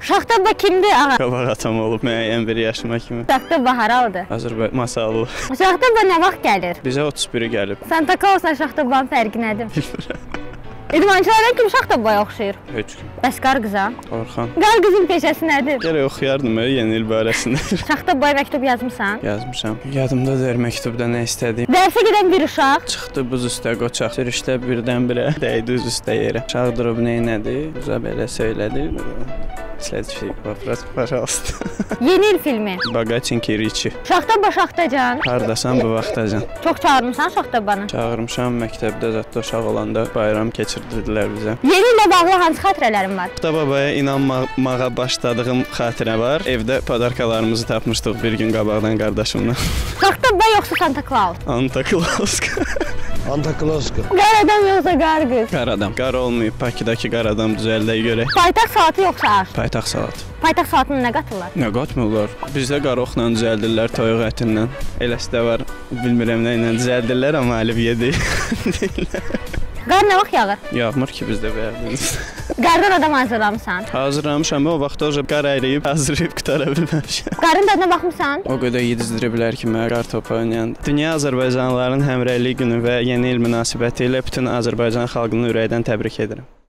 Şaxta kimdir? Ağa. Qabaq atam olub müəyyən bir yaşıma kimi. Şaxta haralıdır? Azərbaycan masallı. Şaxta nə vaxt gəlir? Bizə 31-i gəlib. Santa Clausla Şaxta fərqi nədir? İdmançılardan kim Şaxta oxşayır? Heç kim. Bəs qar qıza? Orxan. Qar qızın peşəsi nədir? Gərək oxuyardım yeni il barəsində. Şaxta məktub yazmısan? Yazmışam. Yadımda deyir məktubda nə istədim. Dərsə gedən bir uşaq Çıxdı buz üstə qoçaq. Sürüşdə birdən-birə dəydi üz üstə yerə. Uşaq durub neynədi? Buza belə söylədi. Следующий вопрос, пожалуйста. Yeni il filmi. Bagaçinki Riçi. Şaxta Şaxtacan. Hardasan bu vaxtacan? Çox çağırmısan Şaxtabanı? Çağırmışam məktəbdə zətdə uşaq olanda bayram keçirdirdilər bizə. Yeni ilə bağlı hansı xatirələrin var? Şaxta babaya inanmağa başladığım xatirə var. Evdə padarkalarımızı tapmışdıq bir gün qabaqdan qardaşımla. Şaxta yoxsa Santa Claus? Santa Claus. Santa Claus. Qar adam yoxsa qar qız? Qar adam. Qar olmayıb, Bakıdakı qar adam düzəldə görək. Paytaxt saatı yoxsa aş? Paytaxt saat. Paytaxt saatını nə qatırlar? Nə qatmırlar? Bizdə qaroqla düzəldirlər, toyuq ətindən. Eləsi də var, bilmirəm nə ilə düzəldirlər, amma Aliviyə deyirlər. Qar nə vaxt yağır? Yağmır ki bizdə bəyərdiniz. Qardan adam hazırlamısan? Hazırlamışam, o vaxt o qar əriyib, hazırlayıb qutara bilməmişəm. Qarın dadına baxmısan? O qədər yedizdiriblər ki, mənə qar topu oynayanda. Dünya Azərbaycanlıların Həmrəylik günü və Yeni il münasibətilə bütün Azərbaycan xalqını ürəkdən təbrik edirəm.